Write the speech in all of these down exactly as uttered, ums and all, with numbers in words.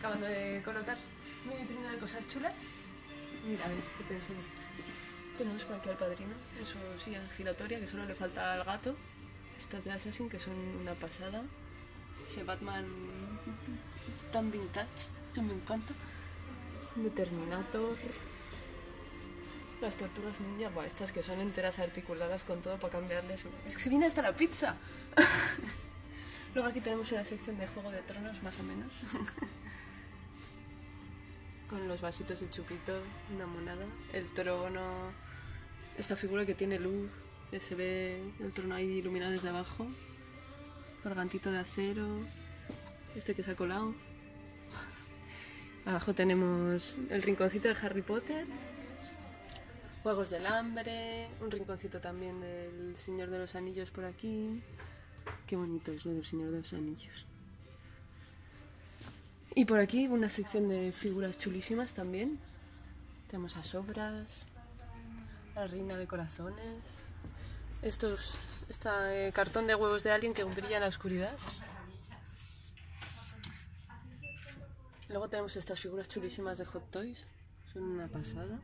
acabando de colocar mi vitrina de cosas chulas. Mira, a ver, ¿qué te enseño? Tenemos por aquí al padrino en su silla giratoria, que solo le falta al gato. Estas de Assassin, que son una pasada. Ese Batman tan vintage, que me encanta. De Terminator. Las tortugas ninja, buah, estas que son enteras articuladas con todo para cambiarles. Es que viene hasta la pizza. Luego aquí tenemos una sección de Juego de Tronos, más o menos. Con los vasitos de chupito, una monada. El trono, esta figura que tiene luz, que se ve el trono ahí iluminado desde abajo. Gargantito de acero. Este que se ha colado. Abajo tenemos el rinconcito de Harry Potter. Juegos del Hambre, un rinconcito también del Señor de los Anillos por aquí. Qué bonito es lo del Señor de los Anillos. Y por aquí una sección de figuras chulísimas también. Tenemos a Sobras, la Reina de Corazones. Estos, este cartón de huevos de alien que brilla en la oscuridad. Luego tenemos estas figuras chulísimas de Hot Toys. Son una pasada.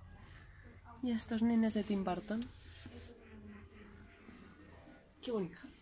Y estos nenes de Tim Burton. Qué bonita.